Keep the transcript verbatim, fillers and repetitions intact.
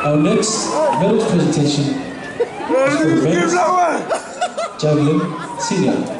Our next medal presentation is for Vince Javelin Senior